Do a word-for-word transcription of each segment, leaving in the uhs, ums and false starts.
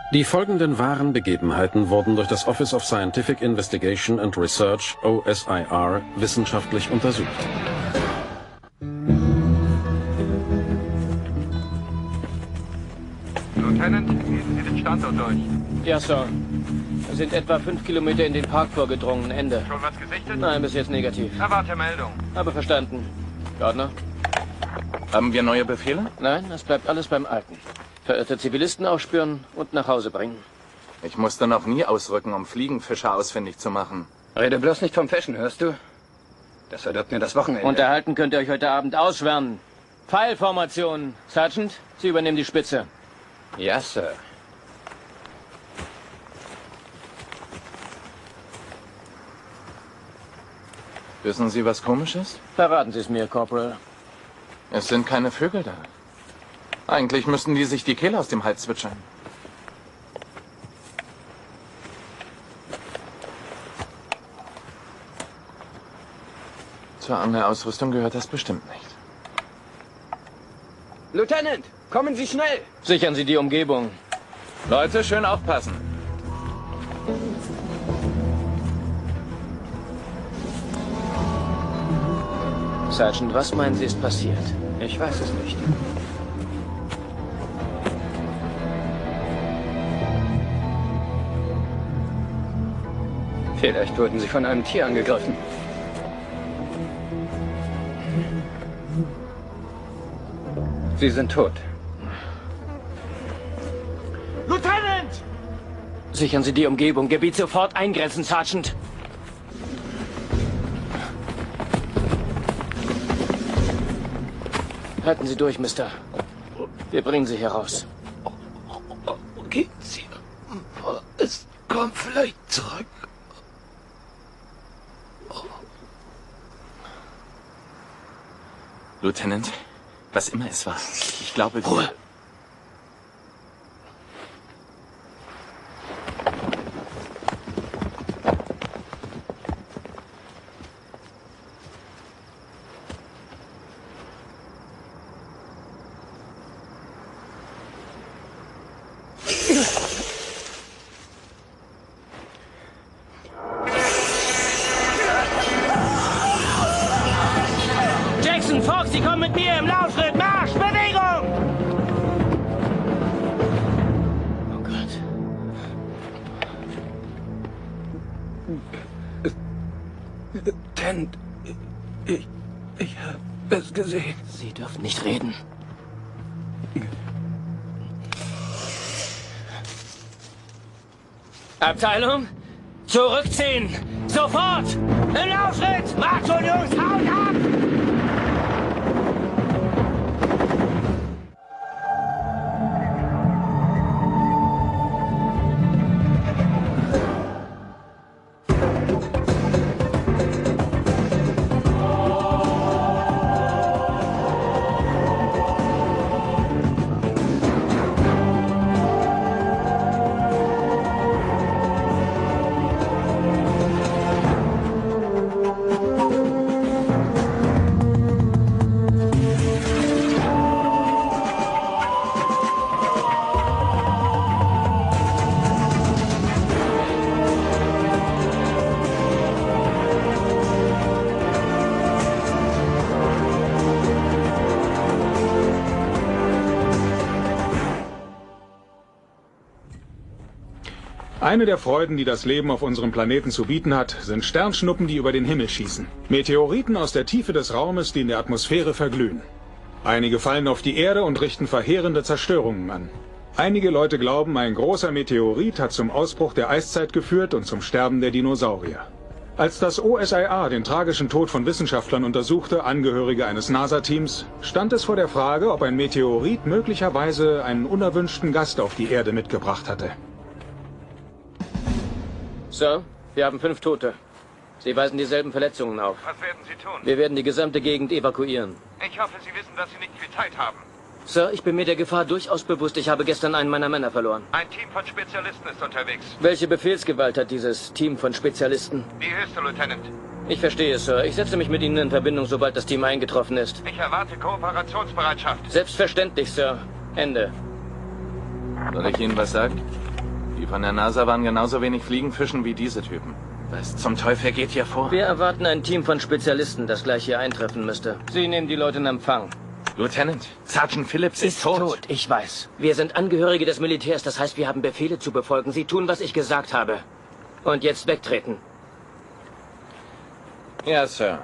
Die folgenden wahren Begebenheiten wurden durch das Office of Scientific Investigation and Research, O S I R, wissenschaftlich untersucht. Lieutenant, gehen Sie den Standort durch. Ja, Sir. Wir sind etwa fünf Kilometer in den Park vorgedrungen. Ende. Schon was gesichtet? Nein, bis jetzt negativ. Erwarte Meldung. Aber verstanden. Gardner? Haben wir neue Befehle? Nein, es bleibt alles beim Alten. Verirrte Zivilisten aufspüren und nach Hause bringen. Ich musste noch nie ausrücken, um Fliegenfischer ausfindig zu machen. Rede bloß nicht vom Fischen, hörst du? Das verdirbt mir das Wochenende. Unterhalten könnt ihr euch heute Abend ausschwärmen. Pfeilformation. Sergeant, Sie übernehmen die Spitze. Ja, Sir. Wissen Sie, was komisch ist? Verraten Sie es mir, Corporal. Es sind keine Vögel da. Eigentlich müssten die sich die Kehle aus dem Hals zwitschern. Zur Angelausrüstung gehört das bestimmt nicht. Lieutenant, kommen Sie schnell! Sichern Sie die Umgebung. Leute, schön aufpassen. Sergeant, was meinen Sie ist passiert? Ich weiß es nicht. Vielleicht wurden Sie von einem Tier angegriffen. Sie sind tot. Lieutenant! Sichern Sie die Umgebung. Gebiet sofort eingrenzen, Sergeant. Halten Sie durch, Mister. Wir bringen Sie hier raus. Gehen Sie. Es kommt vielleicht zurück. Lieutenant, was immer es war, ich glaube, wir... Ruhe. Jackson, Fox, Sie kommen mit mir im Laufschritt. Marsch, Bewegung! Oh Gott. Lieutenant, ich, ich habe es gesehen. Sie dürfen nicht reden. Abteilung, zurückziehen! Sofort! Im Laufschritt! Macht schon, Jungs, haut ab! Eine der Freuden, die das Leben auf unserem Planeten zu bieten hat, sind Sternschnuppen, die über den Himmel schießen. Meteoriten aus der Tiefe des Raumes, die in der Atmosphäre verglühen. Einige fallen auf die Erde und richten verheerende Zerstörungen an. Einige Leute glauben, ein großer Meteorit hat zum Ausbruch der Eiszeit geführt und zum Sterben der Dinosaurier. Als das O S I R den tragischen Tod von Wissenschaftlern untersuchte, Angehörige eines NASA-Teams, stand es vor der Frage, ob ein Meteorit möglicherweise einen unerwünschten Gast auf die Erde mitgebracht hatte. Sir, wir haben fünf Tote. Sie weisen dieselben Verletzungen auf. Was werden Sie tun? Wir werden die gesamte Gegend evakuieren. Ich hoffe, Sie wissen, dass Sie nicht viel Zeit haben. Sir, ich bin mir der Gefahr durchaus bewusst. Ich habe gestern einen meiner Männer verloren. Ein Team von Spezialisten ist unterwegs. Welche Befehlsgewalt hat dieses Team von Spezialisten? Die höchste, Lieutenant. Ich verstehe, Sir. Ich setze mich mit Ihnen in Verbindung, sobald das Team eingetroffen ist. Ich erwarte Kooperationsbereitschaft. Selbstverständlich, Sir. Ende. Soll ich Ihnen was sagen? Die von der NASA waren genauso wenig Fliegenfischen wie diese Typen. Was zum Teufel geht hier vor? Wir erwarten ein Team von Spezialisten, das gleich hier eintreffen müsste. Sie nehmen die Leute in Empfang. Lieutenant, Sergeant Phillips ist, Ist tot. tot, ich weiß. Wir sind Angehörige des Militärs, das heißt, wir haben Befehle zu befolgen. Sie tun, was ich gesagt habe. Und jetzt wegtreten. Ja, Sir.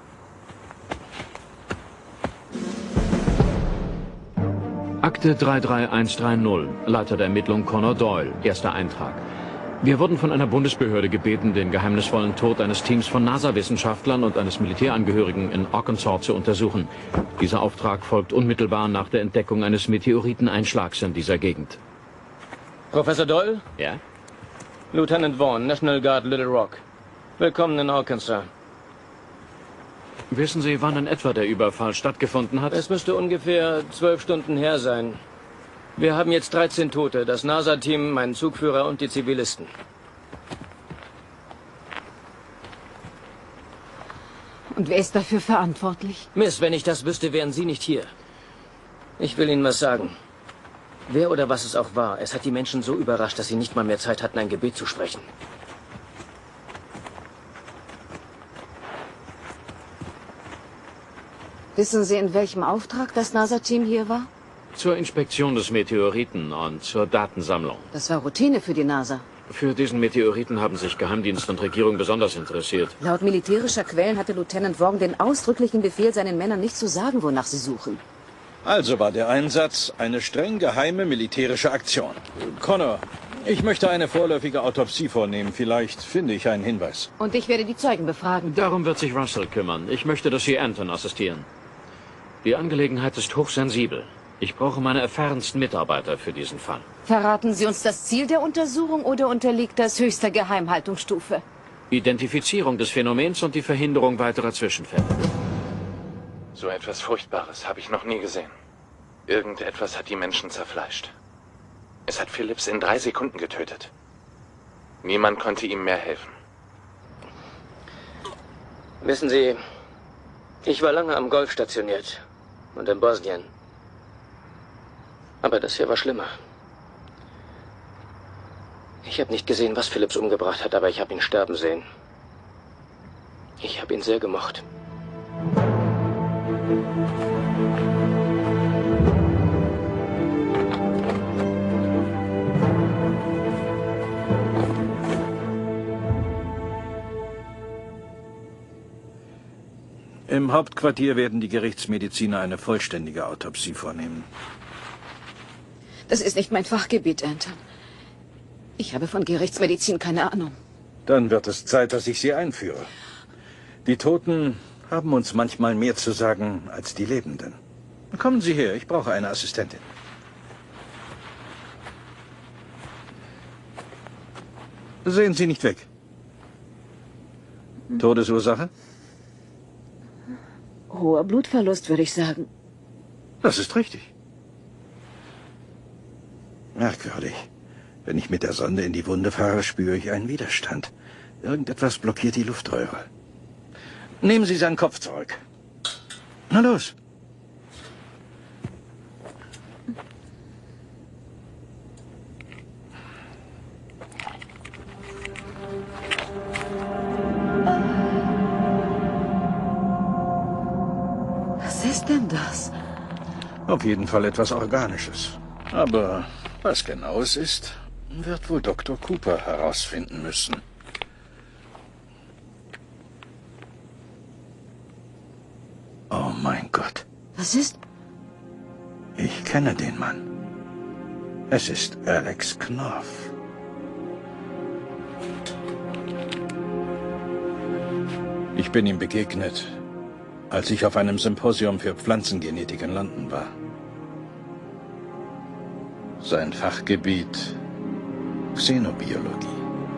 Akte drei drei eins drei null, Leiter der Ermittlung Connor Doyle, erster Eintrag. Wir wurden von einer Bundesbehörde gebeten, den geheimnisvollen Tod eines Teams von NASA-Wissenschaftlern und eines Militärangehörigen in Arkansas zu untersuchen. Dieser Auftrag folgt unmittelbar nach der Entdeckung eines Meteoriteneinschlags in dieser Gegend. Professor Doyle? Ja? Lieutenant Vaughn, National Guard Little Rock. Willkommen in Arkansas. Wissen Sie, wann in etwa der Überfall stattgefunden hat? Es müsste ungefähr zwölf Stunden her sein. Wir haben jetzt dreizehn Tote, das NASA-Team, meinen Zugführer und die Zivilisten. Und wer ist dafür verantwortlich? Miss, wenn ich das wüsste, wären Sie nicht hier. Ich will Ihnen was sagen. Wer oder was es auch war, es hat die Menschen so überrascht, dass sie nicht mal mehr Zeit hatten, ein Gebet zu sprechen. Wissen Sie, in welchem Auftrag das NASA-Team hier war? Zur Inspektion des Meteoriten und zur Datensammlung. Das war Routine für die NASA. Für diesen Meteoriten haben sich Geheimdienst und Regierung besonders interessiert. Laut militärischer Quellen hatte Lieutenant Vaughn den ausdrücklichen Befehl, seinen Männern nicht zu sagen, wonach sie suchen. Also war der Einsatz eine streng geheime militärische Aktion. Connor, ich möchte eine vorläufige Autopsie vornehmen. Vielleicht finde ich einen Hinweis. Und ich werde die Zeugen befragen. Darum wird sich Russell kümmern. Ich möchte, dass Sie Anton assistieren. Die Angelegenheit ist hochsensibel. Ich brauche meine erfahrensten Mitarbeiter für diesen Fall. Verraten Sie uns das Ziel der Untersuchung oder unterliegt das höchster Geheimhaltungsstufe? Identifizierung des Phänomens und die Verhinderung weiterer Zwischenfälle. So etwas Furchtbares habe ich noch nie gesehen. Irgendetwas hat die Menschen zerfleischt. Es hat Phillips in drei Sekunden getötet. Niemand konnte ihm mehr helfen. Wissen Sie, ich war lange am Golf stationiert und in Bosnien. Aber das hier war schlimmer. Ich habe nicht gesehen, was Phillips umgebracht hat, aber ich habe ihn sterben sehen. Ich habe ihn sehr gemocht. Im Hauptquartier werden die Gerichtsmediziner eine vollständige Autopsie vornehmen. Das ist nicht mein Fachgebiet, Anton. Ich habe von Gerichtsmedizin keine Ahnung. Dann wird es Zeit, dass ich Sie einführe. Die Toten haben uns manchmal mehr zu sagen als die Lebenden. Kommen Sie her, ich brauche eine Assistentin. Sehen Sie nicht weg. Todesursache? Hoher Blutverlust, würde ich sagen. Das ist richtig. Merkwürdig. Wenn ich mit der Sonde in die Wunde fahre, spüre ich einen Widerstand. Irgendetwas blockiert die Luftröhre. Nehmen Sie seinen Kopf zurück. Na los. Was ist denn das? Auf jeden Fall etwas Organisches. Aber was genau es ist, wird wohl Doktor Cooper herausfinden müssen. Oh mein Gott. Was ist? Ich kenne den Mann. Es ist Alex Knopf. Ich bin ihm begegnet, als ich auf einem Symposium für Pflanzengenetik in London war. Sein Fachgebiet Xenobiologie.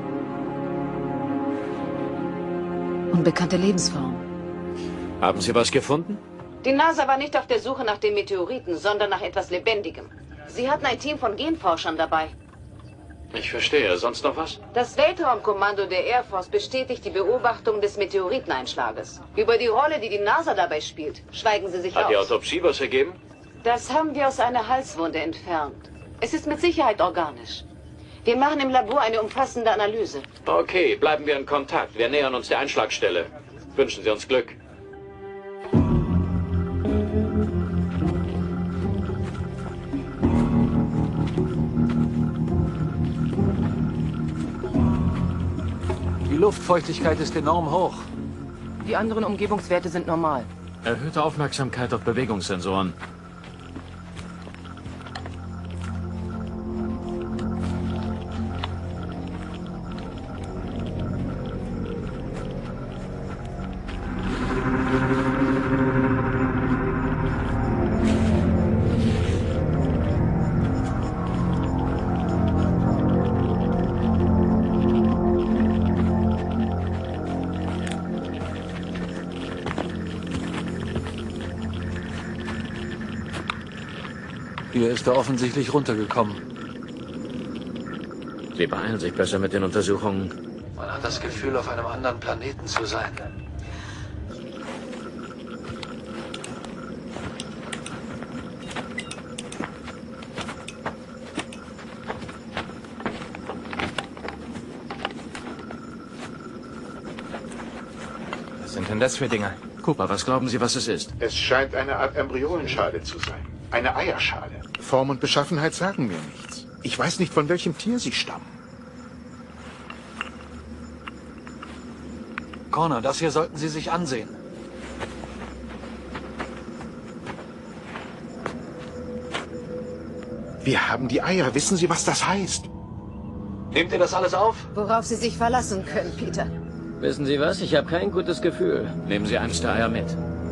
Unbekannte Lebensform. Haben Sie was gefunden? Die NASA war nicht auf der Suche nach den Meteoriten, sondern nach etwas Lebendigem. Sie hatten ein Team von Genforschern dabei. Ich verstehe. Sonst noch was? Das Weltraumkommando der Air Force bestätigt die Beobachtung des Meteoriteneinschlages. Über die Rolle, die die NASA dabei spielt, schweigen sie sich aus. Hat die Autopsie was ergeben? Das haben wir aus einer Halswunde entfernt. Es ist mit Sicherheit organisch. Wir machen im Labor eine umfassende Analyse. Okay, bleiben wir in Kontakt. Wir nähern uns der Einschlagstelle. Wünschen Sie uns Glück. Die Luftfeuchtigkeit ist enorm hoch. Die anderen Umgebungswerte sind normal. Erhöhte Aufmerksamkeit auf Bewegungssensoren. Hier ist er offensichtlich runtergekommen. Sie beeilen sich besser mit den Untersuchungen. Man hat das Gefühl, auf einem anderen Planeten zu sein. Was sind denn das für Dinge? Cooper, was glauben Sie, was es ist? Es scheint eine Art Embryonenschale zu sein. Eine Eierschale. Form und Beschaffenheit sagen mir nichts. Ich weiß nicht, von welchem Tier sie stammen. Connor, das hier sollten Sie sich ansehen. Wir haben die Eier. Wissen Sie, was das heißt? Nehmt ihr das alles auf? Worauf Sie sich verlassen können, Peter. Wissen Sie was? Ich habe kein gutes Gefühl. Nehmen Sie eines der Eier mit.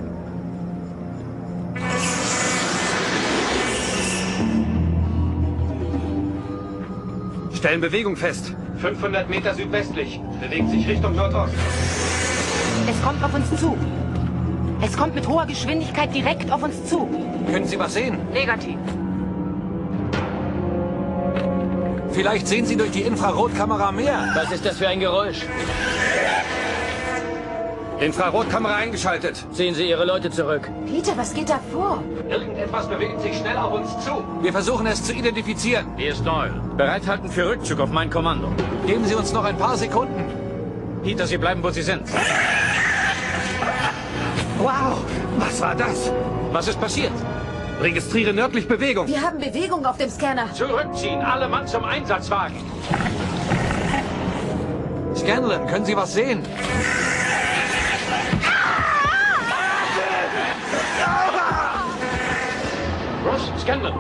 Stellen Bewegung fest. fünfhundert Meter südwestlich. Bewegt sich Richtung Nordost. Es kommt auf uns zu. Es kommt mit hoher Geschwindigkeit direkt auf uns zu. Können Sie was sehen? Negativ. Vielleicht sehen Sie durch die Infrarotkamera mehr. Was ist das für ein Geräusch? Infrarotkamera eingeschaltet. Ziehen Sie Ihre Leute zurück. Peter, was geht da vor? Irgendetwas bewegt sich schnell auf uns zu. Wir versuchen es zu identifizieren. Hier ist Doyle. Bereithalten für Rückzug auf mein Kommando. Geben Sie uns noch ein paar Sekunden. Peter, Sie bleiben, wo Sie sind. Wow, was war das? Was ist passiert? Registriere nördlich Bewegung. Wir haben Bewegung auf dem Scanner. Zurückziehen, alle Mann zum Einsatzwagen. Scanlan, können Sie was sehen? Ross, Scanlan.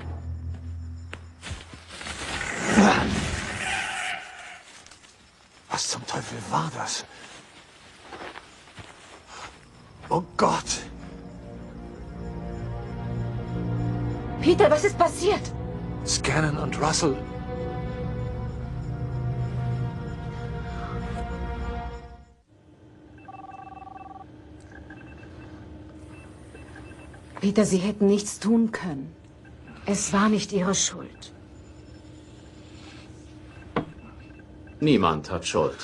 Was zum Teufel war das? Oh Gott! Peter, was ist passiert? Scanlan und Russell. Peter, Sie hätten nichts tun können. Es war nicht Ihre Schuld. Niemand hat Schuld.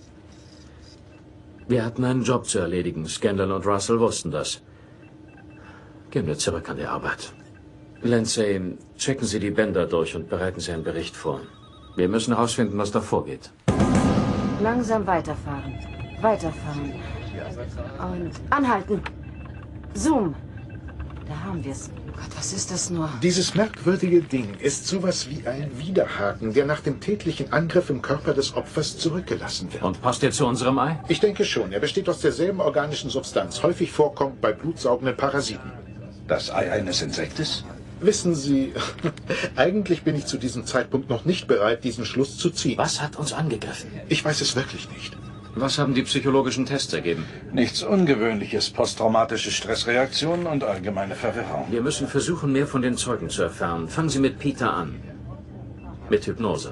Wir hatten einen Job zu erledigen. Scanlan und Russell wussten das. Gehen wir zurück an die Arbeit. Lindsay, checken Sie die Bänder durch und bereiten Sie einen Bericht vor. Wir müssen herausfinden, was da vorgeht. Langsam weiterfahren. Weiterfahren. Und anhalten. Zoom. Da haben wir es. Gott, was ist das nur? Dieses merkwürdige Ding ist sowas wie ein Widerhaken, der nach dem tätlichen Angriff im Körper des Opfers zurückgelassen wird. Und passt er zu unserem Ei? Ich denke schon. Er besteht aus derselben organischen Substanz, häufig vorkommt bei blutsaugenden Parasiten. Das Ei eines Insektes? Wissen Sie, eigentlich bin ich zu diesem Zeitpunkt noch nicht bereit, diesen Schluss zu ziehen. Was hat uns angegriffen? Ich weiß es wirklich nicht. Was haben die psychologischen Tests ergeben? Nichts Ungewöhnliches, posttraumatische Stressreaktionen und allgemeine Verwirrung. Wir müssen versuchen, mehr von den Zeugen zu erfahren. Fangen Sie mit Peter an. Mit Hypnose.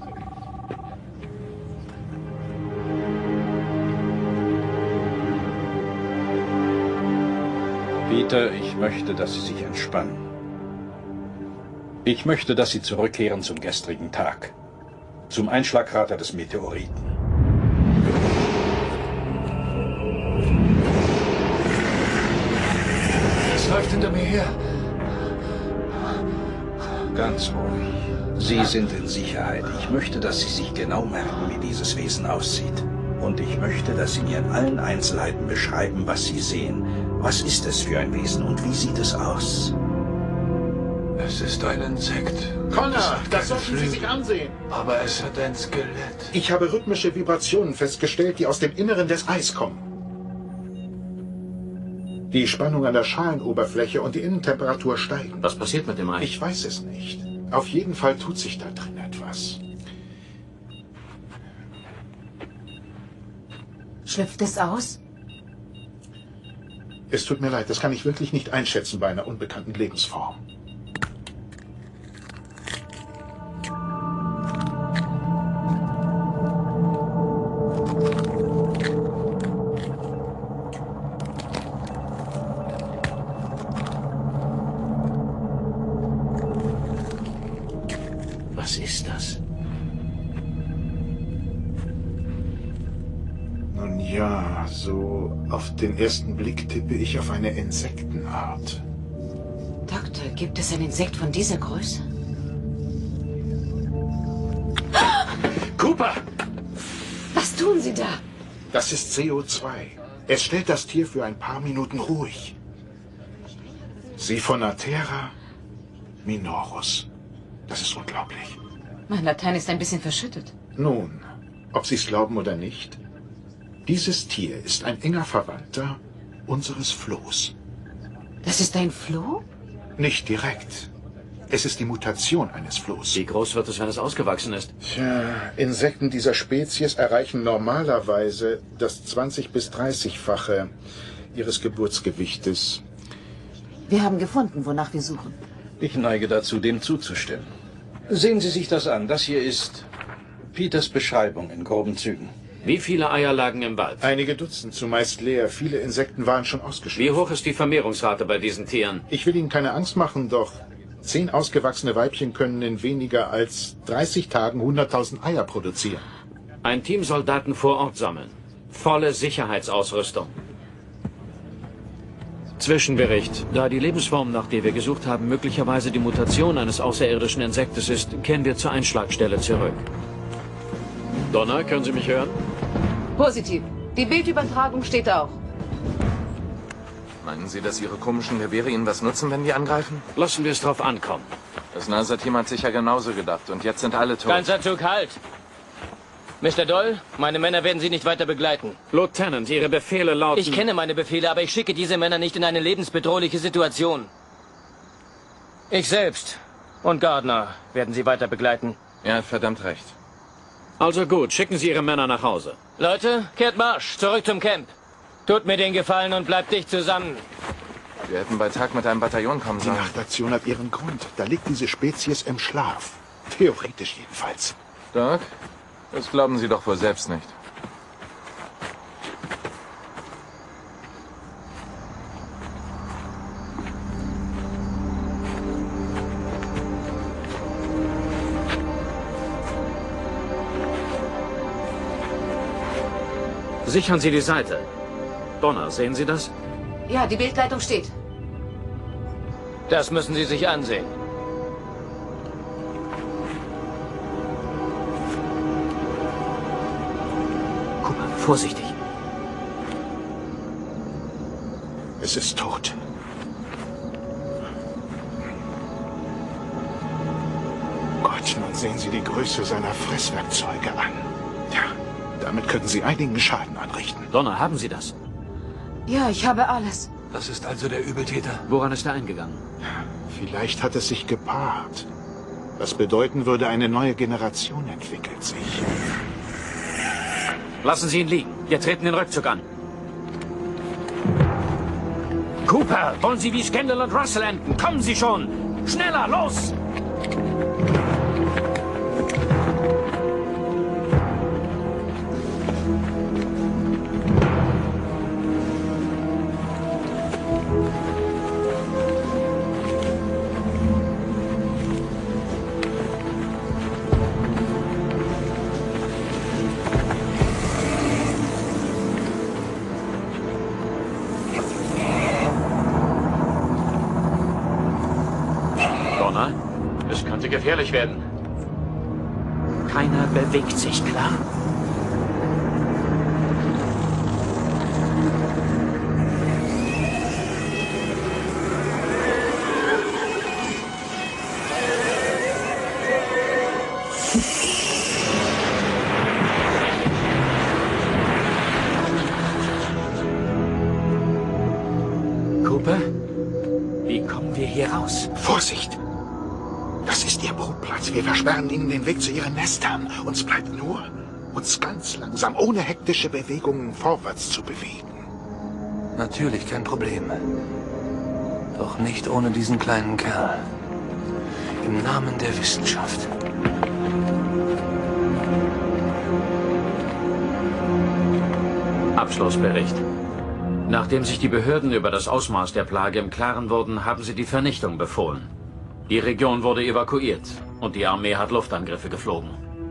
Peter, ich möchte, dass Sie sich entspannen. Ich möchte, dass Sie zurückkehren zum gestrigen Tag. Zum Einschlagkrater des Meteoriten. Es läuft hinter mir her. Ganz ruhig. Sie sind in Sicherheit. Ich möchte, dass Sie sich genau merken, wie dieses Wesen aussieht. Und ich möchte, dass Sie mir in allen Einzelheiten beschreiben, was Sie sehen. Was ist es für ein Wesen und wie sieht es aus? Es ist ein Insekt. Connor, das sollten Sie sich ansehen. Aber es hat ein Skelett. Ich habe rhythmische Vibrationen festgestellt, die aus dem Inneren des Eis kommen. Die Spannung an der Schalenoberfläche und die Innentemperatur steigen. Was passiert mit dem Ei? Ich weiß es nicht. Auf jeden Fall tut sich da drin etwas. Schlüpft es aus? Es tut mir leid, das kann ich wirklich nicht einschätzen bei einer unbekannten Lebensform. Was ist das? Nun ja, so auf den ersten Blick tippe ich auf eine Insektenart. Doktor, gibt es ein Insekt von dieser Größe? Cooper! Was tun Sie da? Das ist C O zwei. Es stellt das Tier für ein paar Minuten ruhig. Siphonatera minorus. Das ist unglaublich. Mein Latein ist ein bisschen verschüttet. Nun, ob Sie es glauben oder nicht, dieses Tier ist ein enger Verwandter unseres Flohs. Das ist ein Floh? Nicht direkt. Es ist die Mutation eines Flohs. Wie groß wird es, wenn es ausgewachsen ist? Tja, Insekten dieser Spezies erreichen normalerweise das zwanzig- bis dreißigfache ihres Geburtsgewichtes. Wir haben gefunden, wonach wir suchen. Ich neige dazu, dem zuzustimmen. Sehen Sie sich das an. Das hier ist Peters Beschreibung in groben Zügen. Wie viele Eier lagen im Wald? Einige Dutzend, zumeist leer. Viele Insekten waren schon ausgeschlüpft. Wie hoch ist die Vermehrungsrate bei diesen Tieren? Ich will Ihnen keine Angst machen, doch zehn ausgewachsene Weibchen können in weniger als dreißig Tagen hunderttausend Eier produzieren. Ein Team soll Daten vor Ort sammeln. Volle Sicherheitsausrüstung. Zwischenbericht. Da die Lebensform, nach der wir gesucht haben, möglicherweise die Mutation eines außerirdischen Insektes ist, kehren wir zur Einschlagstelle zurück. Donna, können Sie mich hören? Positiv. Die Bildübertragung steht auch. Meinen Sie, dass Ihre komischen Gewehre Ihnen was nutzen, wenn die angreifen? Lassen wir es drauf ankommen. Das NASA-Team hat sicher genauso gedacht und jetzt sind alle tot. Ganzer Zug, halt! Mister Doyle, meine Männer werden Sie nicht weiter begleiten. Lieutenant, Ihre Befehle lauten... Ich kenne meine Befehle, aber ich schicke diese Männer nicht in eine lebensbedrohliche Situation. Ich selbst und Gardner werden Sie weiter begleiten. Er hat verdammt recht. Also gut, schicken Sie Ihre Männer nach Hause. Leute, kehrt Marsch, zurück zum Camp. Tut mir den Gefallen und bleibt dicht zusammen. Wir hätten bei Tag mit einem Bataillon kommen Die sollen. Nachtaktion hat ihren Grund. Da liegt diese Spezies im Schlaf. Theoretisch jedenfalls. Doc, das glauben Sie doch wohl selbst nicht. Sichern Sie die Seite. Donna, sehen Sie das? Ja, die Bildleitung steht. Das müssen Sie sich ansehen. Guck mal, vorsichtig. Es ist tot. Gott, nun sehen Sie die Größe seiner Fresswerkzeuge an. Ja, damit können Sie einigen Schaden anrichten. Donna, haben Sie das? Ja, ich habe alles. Das ist also der Übeltäter. Woran ist er eingegangen? Vielleicht hat es sich gepaart. Das bedeuten würde, eine neue Generation entwickelt sich. Lassen Sie ihn liegen. Wir treten den Rückzug an. Cooper, wollen Sie wie Scandal und Russell enden? Kommen Sie schon! Schneller, los! Es könnte gefährlich werden. Keiner bewegt sich, klar? Cooper? Wie kommen wir hier raus? Vorsicht! Das ist Ihr Brutplatz. Wir versperren Ihnen den Weg zu Ihren Nestern. Uns bleibt nur, uns ganz langsam, ohne hektische Bewegungen vorwärts zu bewegen. Natürlich kein Problem. Doch nicht ohne diesen kleinen Kerl. Im Namen der Wissenschaft. Abschlussbericht. Nachdem sich die Behörden über das Ausmaß der Plage im Klaren wurden, haben sie die Vernichtung befohlen. Die Region wurde evakuiert und die Armee hat Luftangriffe geflogen.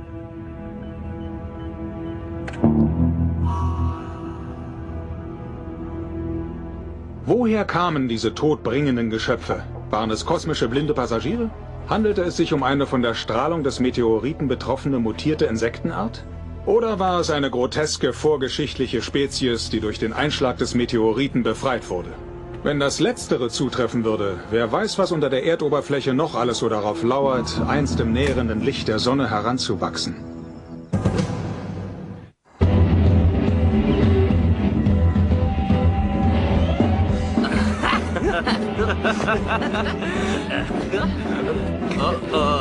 Woher kamen diese todbringenden Geschöpfe? Waren es kosmische blinde Passagiere? Handelte es sich um eine von der Strahlung des Meteoriten betroffene mutierte Insektenart? Oder war es eine groteske vorgeschichtliche Spezies, die durch den Einschlag des Meteoriten befreit wurde? Wenn das Letztere zutreffen würde, wer weiß, was unter der Erdoberfläche noch alles so darauf lauert, einst im nährenden Licht der Sonne heranzuwachsen. Oh oh.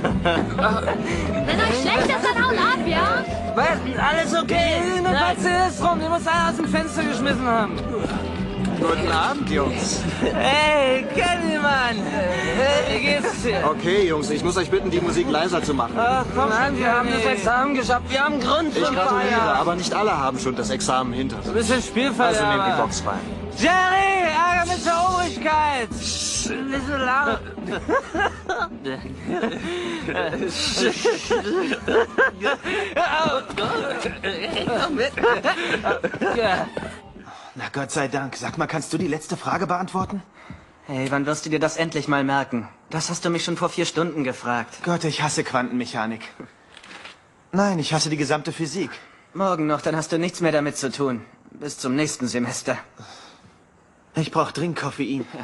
Wenn euch schlecht ist, dann haut ab, ja? Was? Alles okay? Nur falls hier ist rum, die muss einer aus dem Fenster geschmissen haben. Guten Abend, Jungs. Hey, Candyman! Wie geht's dir? Okay, Jungs, ich muss euch bitten, die Musik leiser zu machen. Ach, komm schon, wir haben das Examen geschafft. Wir haben Grund zum Ich gratuliere, Feiern. aber nicht alle haben schon das Examen hinter sich. Du bist ein Spielverderber. Also nehmt die Box rein. Jerry, Ärger mit der Obrigkeit! Nicht so laut. Na Gott sei Dank. Sag mal, kannst du die letzte Frage beantworten? Hey, wann wirst du dir das endlich mal merken? Das hast du mich schon vor vier Stunden gefragt. Gott, ich hasse Quantenmechanik. Nein, ich hasse die gesamte Physik. Morgen noch, dann hast du nichts mehr damit zu tun. Bis zum nächsten Semester. Ich brauche dringend Koffein. Ja.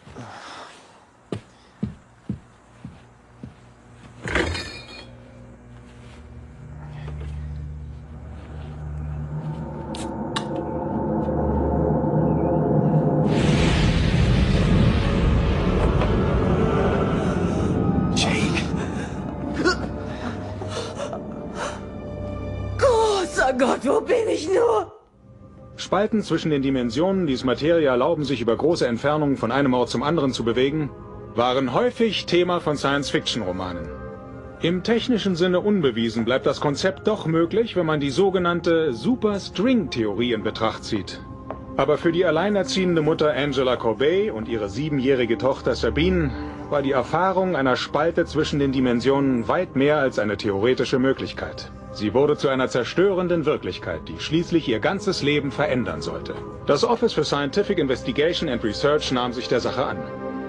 Großer Gott, wo bin ich nur? Spalten zwischen den Dimensionen, die es Materie erlauben, sich über große Entfernungen von einem Ort zum anderen zu bewegen, waren häufig Thema von Science-Fiction-Romanen. Im technischen Sinne unbewiesen bleibt das Konzept doch möglich, wenn man die sogenannte Super-String-Theorie in Betracht zieht. Aber für die alleinerziehende Mutter Angela Corbett und ihre siebenjährige Tochter Sabine war die Erfahrung einer Spalte zwischen den Dimensionen weit mehr als eine theoretische Möglichkeit. Sie wurde zu einer zerstörenden Wirklichkeit, die schließlich ihr ganzes Leben verändern sollte. Das Office for Scientific Investigation and Research nahm sich der Sache an.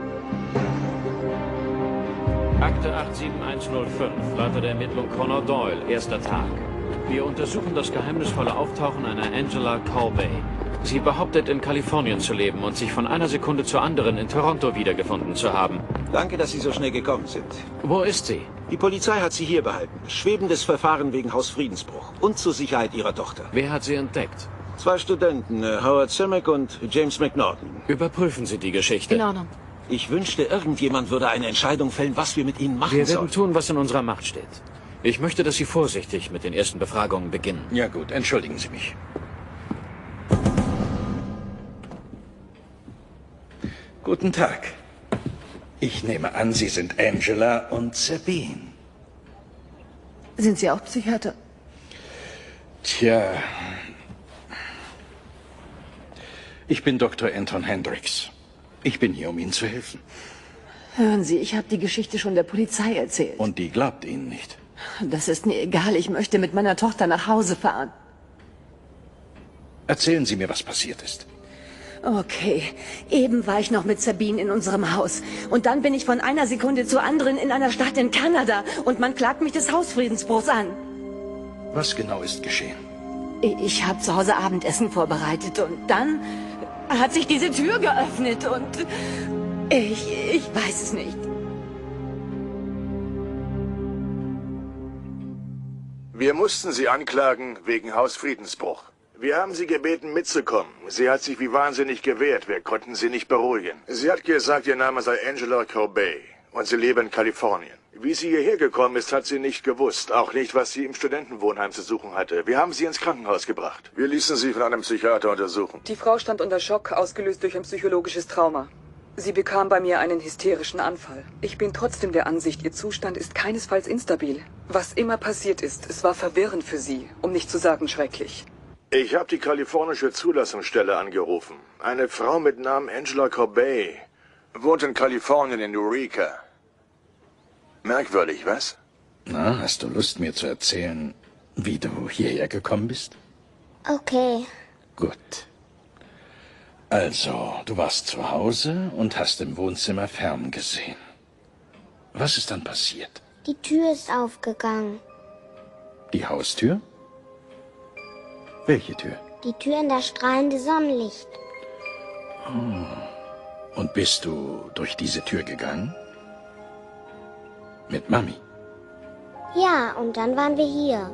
Akte acht sieben eins null fünf, Leiter der Ermittlung Connor Doyle, erster Tag. Wir untersuchen das geheimnisvolle Auftauchen einer Angela Corbett. Sie behauptet, in Kalifornien zu leben und sich von einer Sekunde zur anderen in Toronto wiedergefunden zu haben. Danke, dass Sie so schnell gekommen sind. Wo ist sie? Die Polizei hat sie hier behalten. Schwebendes Verfahren wegen Hausfriedensbruch und zur Sicherheit ihrer Tochter. Wer hat sie entdeckt? Zwei Studenten, äh, Howard Simek und James McNaughton. Überprüfen Sie die Geschichte. In Ordnung. Ich wünschte, irgendjemand würde eine Entscheidung fällen, was wir mit ihnen machen Wir sollen. werden tun, was in unserer Macht steht. Ich möchte, dass Sie vorsichtig mit den ersten Befragungen beginnen. Ja gut, entschuldigen Sie mich. Guten Tag. Ich nehme an, Sie sind Angela und Sabine. Sind Sie auch Psychiater? Tja. Ich bin Doktor Anton Hendricks. Ich bin hier, um Ihnen zu helfen. Hören Sie, ich habe die Geschichte schon der Polizei erzählt. Und die glaubt Ihnen nicht. Das ist mir egal. Ich möchte mit meiner Tochter nach Hause fahren. Erzählen Sie mir, was passiert ist. Okay, eben war ich noch mit Sabine in unserem Haus. Und dann bin ich von einer Sekunde zur anderen in einer Stadt in Kanada. Und man klagt mich des Hausfriedensbruchs an. Was genau ist geschehen? Ich habe zu Hause Abendessen vorbereitet. Und dann hat sich diese Tür geöffnet. Und ich, ich weiß es nicht. Wir mussten Sie anklagen wegen Hausfriedensbruch. Wir haben Sie gebeten, mitzukommen. Sie hat sich wie wahnsinnig gewehrt. Wir konnten sie nicht beruhigen. Sie hat gesagt, ihr Name sei Angela Corbett und sie lebe in Kalifornien. Wie sie hierher gekommen ist, hat sie nicht gewusst. Auch nicht, was sie im Studentenwohnheim zu suchen hatte. Wir haben sie ins Krankenhaus gebracht. Wir ließen sie von einem Psychiater untersuchen. Die Frau stand unter Schock, ausgelöst durch ein psychologisches Trauma. Sie bekam bei mir einen hysterischen Anfall. Ich bin trotzdem der Ansicht, ihr Zustand ist keinesfalls instabil. Was immer passiert ist, es war verwirrend für sie, um nicht zu sagen schrecklich. Ich habe die kalifornische Zulassungsstelle angerufen. Eine Frau mit Namen Angela Corbett wohnt in Kalifornien in Eureka. Merkwürdig, was? Na, hast du Lust, mir zu erzählen, wie du hierher gekommen bist? Okay. Gut. Also, du warst zu Hause und hast im Wohnzimmer fern gesehen. Was ist dann passiert? Die Tür ist aufgegangen. Die Haustür? Welche Tür? Die Tür in das strahlende Sonnenlicht. Oh. Und bist du durch diese Tür gegangen? Mit Mami? Ja, und dann waren wir hier.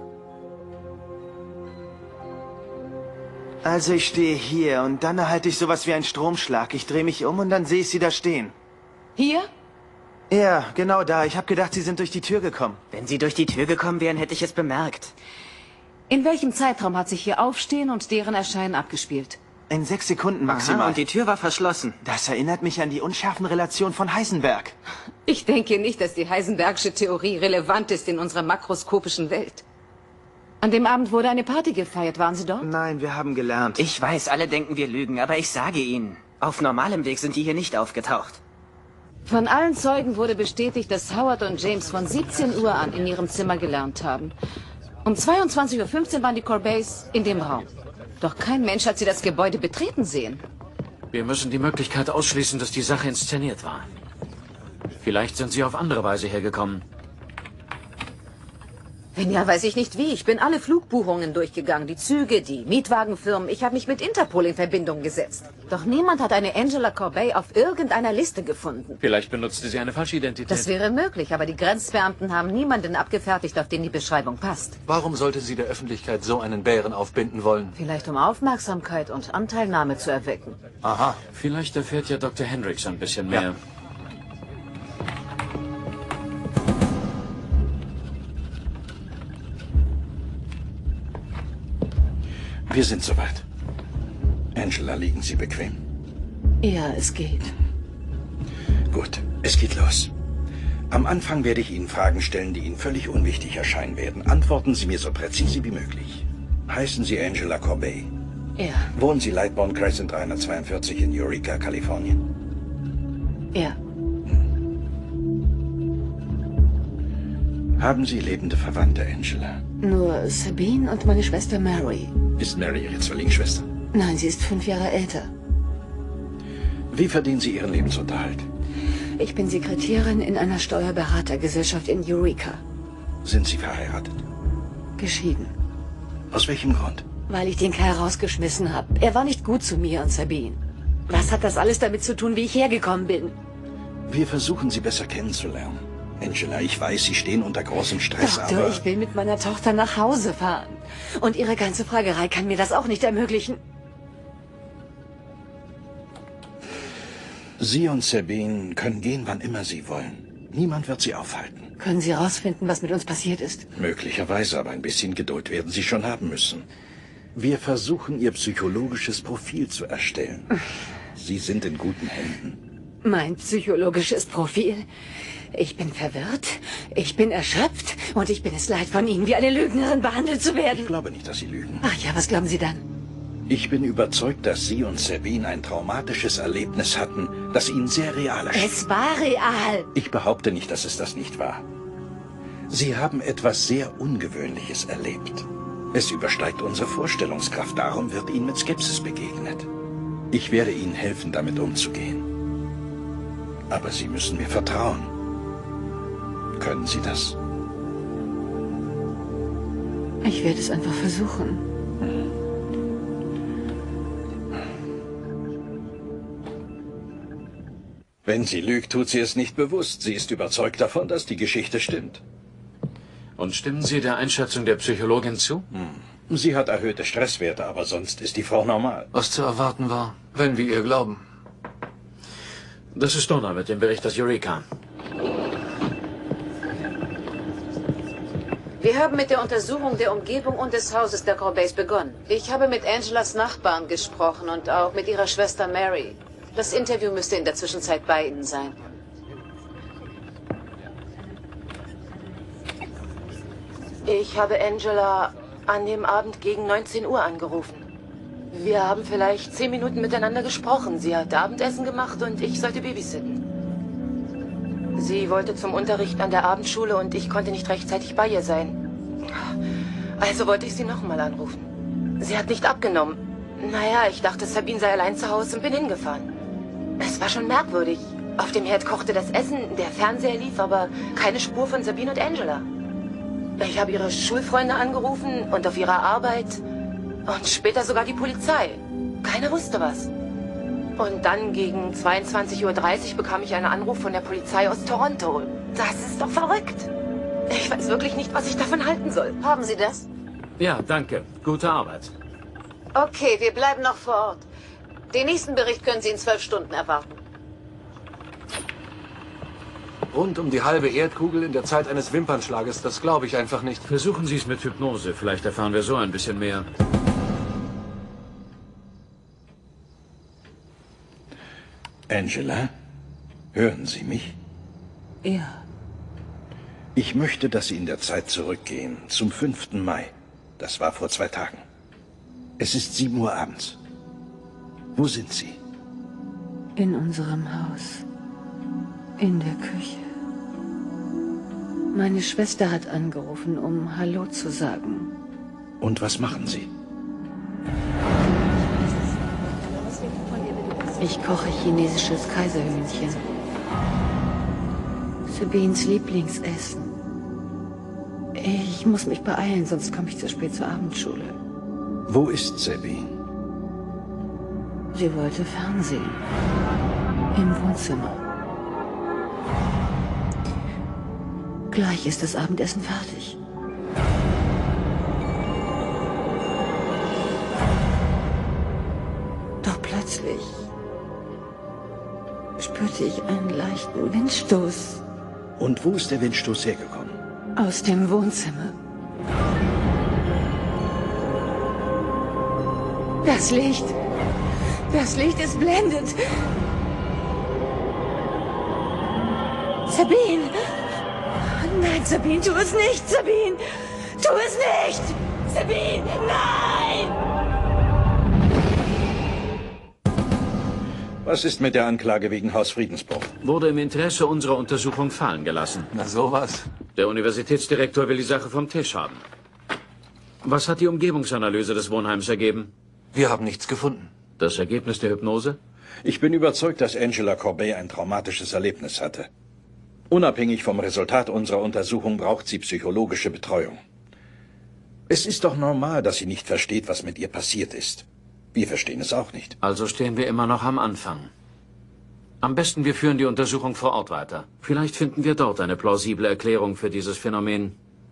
Also ich stehe hier und dann erhalte ich sowas wie einen Stromschlag. Ich drehe mich um und dann sehe ich sie da stehen. Hier? Ja, genau da. Ich habe gedacht, sie sind durch die Tür gekommen. Wenn sie durch die Tür gekommen wären, hätte ich es bemerkt. In welchem Zeitraum hat sich hier Aufstehen und deren Erscheinen abgespielt? In sechs Sekunden maximal. Aha, und die Tür war verschlossen. Das erinnert mich an die unscharfen Relationen von Heisenberg. Ich denke nicht, dass die Heisenbergsche Theorie relevant ist in unserer makroskopischen Welt. An dem Abend wurde eine Party gefeiert. Waren Sie dort? Nein, wir haben gelernt. Ich weiß, alle denken, wir lügen, aber ich sage Ihnen, auf normalem Weg sind die hier nicht aufgetaucht. Von allen Zeugen wurde bestätigt, dass Howard und James von siebzehn Uhr an in ihrem Zimmer gelernt haben. Um zweiundzwanzig Uhr fünfzehn waren die Corbets in dem Raum. Doch kein Mensch hat sie das Gebäude betreten sehen. Wir müssen die Möglichkeit ausschließen, dass die Sache inszeniert war. Vielleicht sind sie auf andere Weise hergekommen. Wenn ja, weiß ich nicht wie. Ich bin alle Flugbuchungen durchgegangen, die Züge, die Mietwagenfirmen. Ich habe mich mit Interpol in Verbindung gesetzt. Doch niemand hat eine Angela Corbett auf irgendeiner Liste gefunden. Vielleicht benutzte sie eine falsche Identität. Das wäre möglich, aber die Grenzbeamten haben niemanden abgefertigt, auf den die Beschreibung passt. Warum sollte sie der Öffentlichkeit so einen Bären aufbinden wollen? Vielleicht um Aufmerksamkeit und Anteilnahme zu erwecken. Aha. Vielleicht erfährt ja Doktor Hendricks ein bisschen mehr. Ja. Wir sind soweit. Angela, liegen Sie bequem? Ja, es geht. Gut, es geht los. Am Anfang werde ich Ihnen Fragen stellen, die Ihnen völlig unwichtig erscheinen werden. Antworten Sie mir so präzise wie möglich. Heißen Sie Angela Corbett? Ja. Wohnen Sie Lightbourne Crescent dreihundertzweiundvierzig in Eureka, Kalifornien? Ja. Haben Sie lebende Verwandte, Angela? Nur Sabine und meine Schwester Mary. Ist Mary Ihre Zwillingsschwester? Nein, sie ist fünf Jahre älter. Wie verdienen Sie Ihren Lebensunterhalt? Ich bin Sekretärin in einer Steuerberatergesellschaft in Eureka. Sind Sie verheiratet? Geschieden. Aus welchem Grund? Weil ich den Kerl rausgeschmissen habe. Er war nicht gut zu mir und Sabine. Was hat das alles damit zu tun, wie ich hergekommen bin? Wir versuchen, Sie besser kennenzulernen. Angela, ich weiß, Sie stehen unter großem Stress, Doktor, aber... ich will mit meiner Tochter nach Hause fahren. Und Ihre ganze Fragerei kann mir das auch nicht ermöglichen. Sie und Sabine können gehen, wann immer Sie wollen. Niemand wird Sie aufhalten. Können Sie herausfinden, was mit uns passiert ist? Möglicherweise, aber ein bisschen Geduld werden Sie schon haben müssen. Wir versuchen, Ihr psychologisches Profil zu erstellen. Sie sind in guten Händen. Mein psychologisches Profil? Ich bin verwirrt, ich bin erschöpft und ich bin es leid, von Ihnen wie eine Lügnerin behandelt zu werden. Ich glaube nicht, dass Sie lügen. Ach ja, was glauben Sie dann? Ich bin überzeugt, dass Sie und Sabine ein traumatisches Erlebnis hatten, das Ihnen sehr real erschien. Es war real. Ich behaupte nicht, dass es das nicht war. Sie haben etwas sehr Ungewöhnliches erlebt. Es übersteigt unsere Vorstellungskraft, darum wird Ihnen mit Skepsis begegnet. Ich werde Ihnen helfen, damit umzugehen. Aber Sie müssen mir vertrauen. Können Sie das? Ich werde es einfach versuchen. Wenn sie lügt, tut sie es nicht bewusst. Sie ist überzeugt davon, dass die Geschichte stimmt. Und stimmen Sie der Einschätzung der Psychologin zu? Hm. Sie hat erhöhte Stresswerte, aber sonst ist die Frau normal. Was zu erwarten war, wenn wir ihr glauben. Das ist Donna mit dem Bericht aus Eureka. Wir haben mit der Untersuchung der Umgebung und des Hauses der Corbeys begonnen. Ich habe mit Angelas Nachbarn gesprochen und auch mit ihrer Schwester Mary. Das Interview müsste in der Zwischenzeit bei Ihnen sein. Ich habe Angela an dem Abend gegen neunzehn Uhr angerufen. Wir haben vielleicht zehn Minuten miteinander gesprochen. Sie hat Abendessen gemacht und ich sollte babysitten. Sie wollte zum Unterricht an der Abendschule und ich konnte nicht rechtzeitig bei ihr sein. Also wollte ich sie nochmal anrufen. Sie hat nicht abgenommen. Naja, ich dachte, Sabine sei allein zu Hause und bin hingefahren. Es war schon merkwürdig. Auf dem Herd kochte das Essen, der Fernseher lief, aber keine Spur von Sabine und Angela. Ich habe ihre Schulfreunde angerufen und auf ihrer Arbeit und später sogar die Polizei. Keiner wusste was. Und dann gegen zweiundzwanzig Uhr dreißig bekam ich einen Anruf von der Polizei aus Toronto. Das ist doch verrückt. Ich weiß wirklich nicht, was ich davon halten soll. Haben Sie das? Ja, danke. Gute Arbeit. Okay, wir bleiben noch vor Ort. Den nächsten Bericht können Sie in zwölf Stunden erwarten. Rund um die halbe Erdkugel in der Zeit eines Wimpernschlages, das glaube ich einfach nicht. Versuchen Sie es mit Hypnose. Vielleicht erfahren wir so ein bisschen mehr. Angela, hören Sie mich? Ja. Ich möchte, dass Sie in der Zeit zurückgehen, zum fünften Mai. Das war vor zwei Tagen. Es ist sieben Uhr abends. Wo sind Sie? In unserem Haus. In der Küche. Meine Schwester hat angerufen, um Hallo zu sagen. Und was machen Sie? Ich koche chinesisches Kaiserhühnchen. Sabines Lieblingsessen. Ich muss mich beeilen, sonst komme ich zu spät zur Abendschule. Wo ist Sabine? Sie wollte Fernsehen. Im Wohnzimmer. Gleich ist das Abendessen fertig. Doch plötzlich spürte ich einen leichten Windstoß. Und wo ist der Windstoß hergekommen? Aus dem Wohnzimmer. Das Licht. Das Licht ist blendend. Sabine! Nein, Sabine, tu es nicht, Sabine! Tu es nicht! Sabine, nein! Was ist mit der Anklage wegen Hausfriedensbruch? Wurde im Interesse unserer Untersuchung fallen gelassen. Na sowas. Der Universitätsdirektor will die Sache vom Tisch haben. Was hat die Umgebungsanalyse des Wohnheims ergeben? Wir haben nichts gefunden. Das Ergebnis der Hypnose? Ich bin überzeugt, dass Angela Corbett ein traumatisches Erlebnis hatte. Unabhängig vom Resultat unserer Untersuchung braucht sie psychologische Betreuung. Es ist doch normal, dass sie nicht versteht, was mit ihr passiert ist. Wir verstehen es auch nicht. Also stehen wir immer noch am Anfang. Am besten, wir führen die Untersuchung vor Ort weiter. Vielleicht finden wir dort eine plausible Erklärung für dieses Phänomen.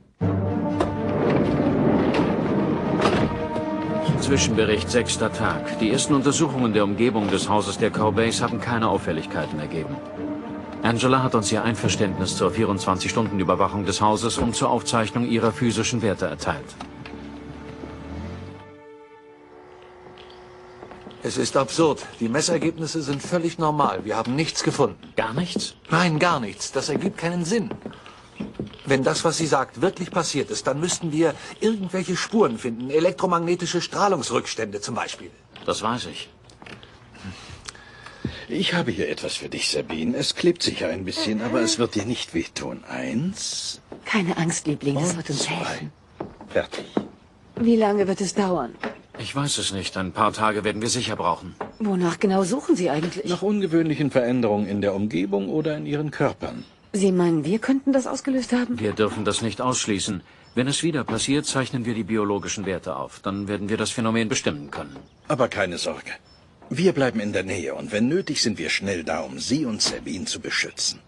Zwischenbericht, sechster Tag. Die ersten Untersuchungen der Umgebung des Hauses der Corbeys haben keine Auffälligkeiten ergeben. Angela hat uns ihr Einverständnis zur vierundzwanzig-Stunden-Überwachung des Hauses und zur Aufzeichnung ihrer physischen Werte erteilt. Es ist absurd. Die Messergebnisse sind völlig normal. Wir haben nichts gefunden. Gar nichts? Nein, gar nichts. Das ergibt keinen Sinn. Wenn das, was sie sagt, wirklich passiert ist, dann müssten wir irgendwelche Spuren finden. Elektromagnetische Strahlungsrückstände zum Beispiel. Das weiß ich. Ich habe hier etwas für dich, Sabine. Es klebt sicher ein bisschen, aber es wird dir nicht wehtun. Eins. Keine Angst, Liebling, das und wird uns zwei. helfen. Fertig. Wie lange wird es dauern? Ich weiß es nicht. Ein paar Tage werden wir sicher brauchen. Wonach genau suchen Sie eigentlich? Nach ungewöhnlichen Veränderungen in der Umgebung oder in ihren Körpern. Sie meinen, wir könnten das ausgelöst haben? Wir dürfen das nicht ausschließen. Wenn es wieder passiert, zeichnen wir die biologischen Werte auf. Dann werden wir das Phänomen bestimmen können. Aber keine Sorge. Wir bleiben in der Nähe und wenn nötig sind wir schnell da, um Sie und Sabine zu beschützen.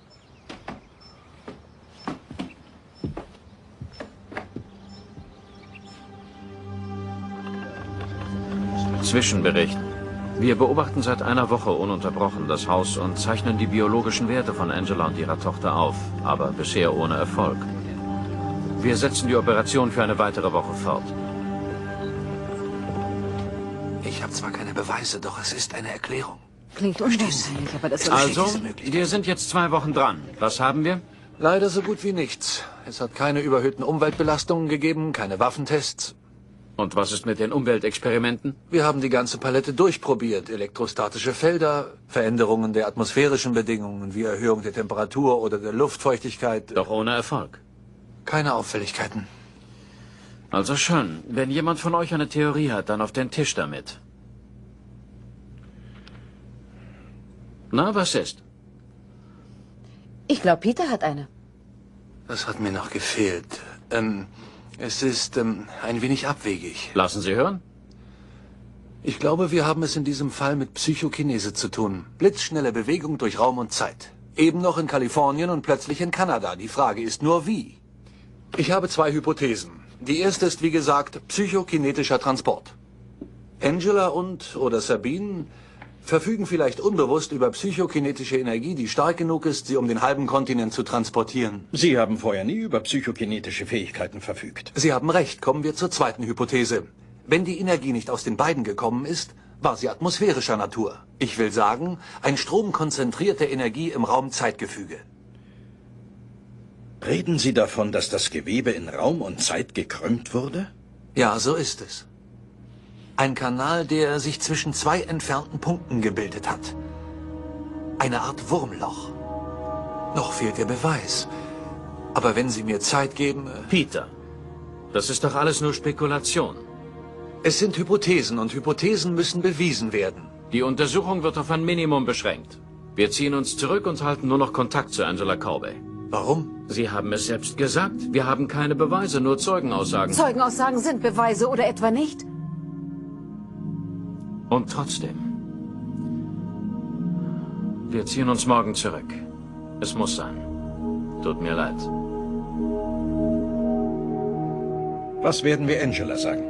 Zwischenbericht. Wir beobachten seit einer Woche ununterbrochen das Haus und zeichnen die biologischen Werte von Angela und ihrer Tochter auf, aber bisher ohne Erfolg. Wir setzen die Operation für eine weitere Woche fort. Ich habe zwar keine Beweise, doch es ist eine Erklärung. Klingt unwahrscheinlich, aber das soll Also, wir sind jetzt zwei Wochen dran. Was haben wir? Leider so gut wie nichts. Es hat keine überhöhten Umweltbelastungen gegeben, keine Waffentests. Und was ist mit den Umweltexperimenten? Wir haben die ganze Palette durchprobiert. Elektrostatische Felder, Veränderungen der atmosphärischen Bedingungen, wie Erhöhung der Temperatur oder der Luftfeuchtigkeit. Doch ohne Erfolg. Keine Auffälligkeiten. Also schön. Wenn jemand von euch eine Theorie hat, dann auf den Tisch damit. Na, was ist? Ich glaube, Peter hat eine. Das hat mir noch gefehlt. Ähm, es ist ähm, ein wenig abwegig. Lassen Sie hören. Ich glaube, wir haben es in diesem Fall mit Psychokinese zu tun. Blitzschnelle Bewegung durch Raum und Zeit. Eben noch in Kalifornien und plötzlich in Kanada. Die Frage ist nur, wie. Ich habe zwei Hypothesen. Die erste ist, wie gesagt, psychokinetischer Transport. Angela und oder Sabine verfügen vielleicht unbewusst über psychokinetische Energie, die stark genug ist, sie um den halben Kontinent zu transportieren. Sie haben vorher nie über psychokinetische Fähigkeiten verfügt. Sie haben recht. Kommen wir zur zweiten Hypothese. Wenn die Energie nicht aus den beiden gekommen ist, war sie atmosphärischer Natur. Ich will sagen, ein stromkonzentrierte Energie im Raum-Zeitgefüge. Reden Sie davon, dass das Gewebe in Raum und Zeit gekrümmt wurde? Ja, so ist es. Ein Kanal, der sich zwischen zwei entfernten Punkten gebildet hat. Eine Art Wurmloch. Noch fehlt der Beweis. Aber wenn Sie mir Zeit geben... Peter, das ist doch alles nur Spekulation. Es sind Hypothesen und Hypothesen müssen bewiesen werden. Die Untersuchung wird auf ein Minimum beschränkt. Wir ziehen uns zurück und halten nur noch Kontakt zu Angela Corbey. Warum? Sie haben es selbst gesagt. Wir haben keine Beweise, nur Zeugenaussagen. Zeugenaussagen sind Beweise oder etwa nicht? Und trotzdem. Wir ziehen uns morgen zurück. Es muss sein. Tut mir leid. Was werden wir Angela sagen?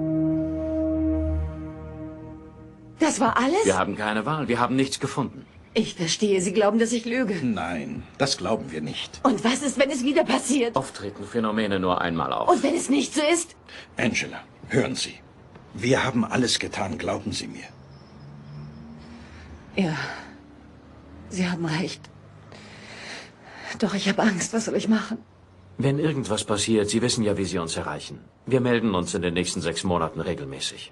Das war alles? Wir haben keine Wahl. Wir haben nichts gefunden. Ich verstehe. Sie glauben, dass ich lüge. Nein, das glauben wir nicht. Und was ist, wenn es wieder passiert? Oft treten Phänomene nur einmal auf. Und wenn es nicht so ist? Angela, hören Sie. Wir haben alles getan, glauben Sie mir. Ja, Sie haben recht. Doch ich habe Angst. Was soll ich machen? Wenn irgendwas passiert, Sie wissen ja, wie Sie uns erreichen. Wir melden uns in den nächsten sechs Monaten regelmäßig.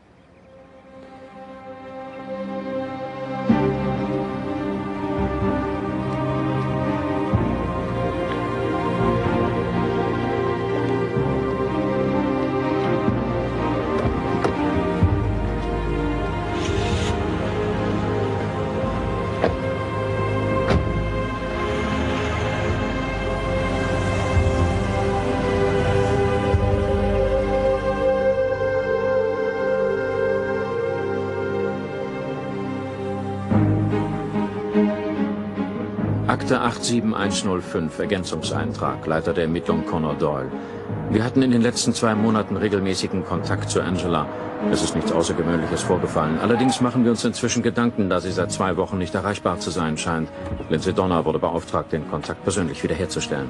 Akte acht sieben eins null fünf, Ergänzungseintrag, Leiter der Ermittlung Connor Doyle. Wir hatten in den letzten zwei Monaten regelmäßigen Kontakt zu Angela. Es ist nichts Außergewöhnliches vorgefallen. Allerdings machen wir uns inzwischen Gedanken, da sie seit zwei Wochen nicht erreichbar zu sein scheint. Lindsay Donner wurde beauftragt, den Kontakt persönlich wiederherzustellen.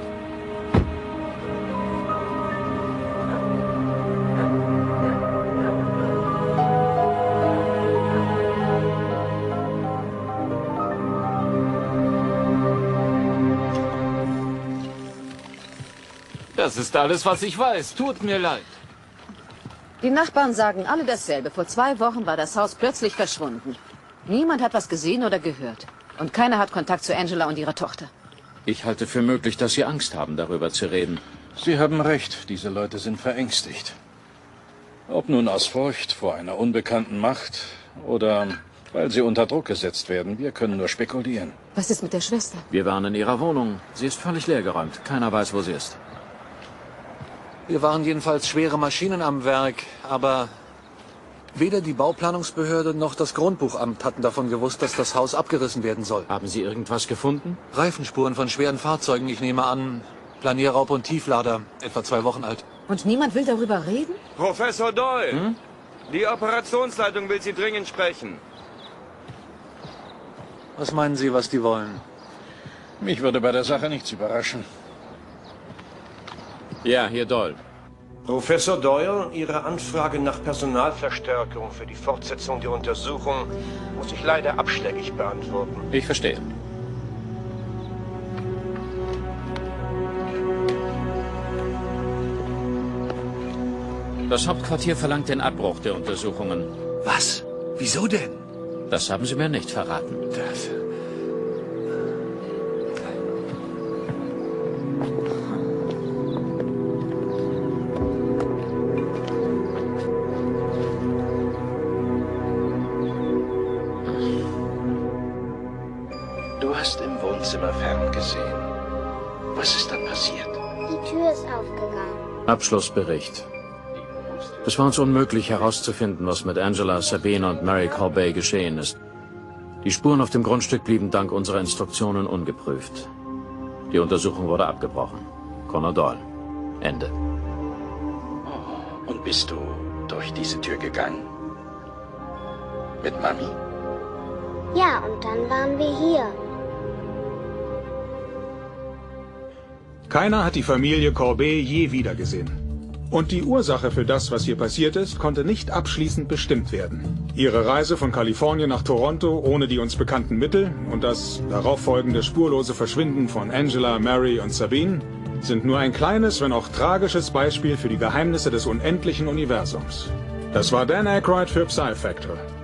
Das ist alles, was ich weiß. Tut mir leid. Die Nachbarn sagen alle dasselbe. Vor zwei Wochen war das Haus plötzlich verschwunden. Niemand hat was gesehen oder gehört. Und keiner hat Kontakt zu Angela und ihrer Tochter. Ich halte für möglich, dass Sie Angst haben, darüber zu reden. Sie haben recht. Diese Leute sind verängstigt. Ob nun aus Furcht vor einer unbekannten Macht oder weil sie unter Druck gesetzt werden, wir können nur spekulieren. Was ist mit der Schwester? Wir waren in ihrer Wohnung. Sie ist völlig leergeräumt. Keiner weiß, wo sie ist. Wir waren jedenfalls schwere Maschinen am Werk, aber weder die Bauplanungsbehörde noch das Grundbuchamt hatten davon gewusst, dass das Haus abgerissen werden soll. Haben Sie irgendwas gefunden? Reifenspuren von schweren Fahrzeugen, ich nehme an. Planierraub und Tieflader, etwa zwei Wochen alt. Und niemand will darüber reden? Professor Doyle, Hm? die Operationsleitung will Sie dringend sprechen. Was meinen Sie, was die wollen? Mich würde bei der Sache nichts überraschen. Ja, hier Doyle. Professor Doyle, Ihre Anfrage nach Personalverstärkung für die Fortsetzung der Untersuchung muss ich leider abschlägig beantworten. Ich verstehe. Das Hauptquartier verlangt den Abbruch der Untersuchungen. Was? Wieso denn? Das haben Sie mir nicht verraten. Das... Du hast im Wohnzimmer ferngesehen. Was ist dann passiert? Die Tür ist aufgegangen. Abschlussbericht. Es war uns unmöglich herauszufinden, was mit Angela, Sabine und Mary Corbett geschehen ist. Die Spuren auf dem Grundstück blieben dank unserer Instruktionen ungeprüft. Die Untersuchung wurde abgebrochen. Connor Doyle. Ende. Oh, und bist du durch diese Tür gegangen? Mit Mami? Ja, und dann waren wir hier. Keiner hat die Familie Corbett je wiedergesehen. Und die Ursache für das, was hier passiert ist, konnte nicht abschließend bestimmt werden. Ihre Reise von Kalifornien nach Toronto ohne die uns bekannten Mittel und das darauffolgende spurlose Verschwinden von Angela, Mary und Sabine sind nur ein kleines, wenn auch tragisches Beispiel für die Geheimnisse des unendlichen Universums. Das war Dan Aykroyd für Psy Factor.